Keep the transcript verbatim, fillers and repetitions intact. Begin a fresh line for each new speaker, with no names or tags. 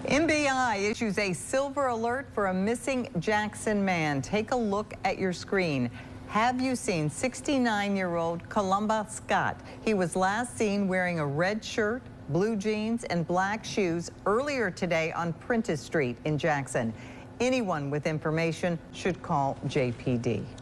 M B I issues a silver alert for a missing Jackson man. Take a look at your screen. Have you seen sixty-nine-year-old Columba Scott? He was last seen wearing a red shirt, blue jeans, and black shoes earlier today on Prentice Street in Jackson. Anyone with information should call J P D.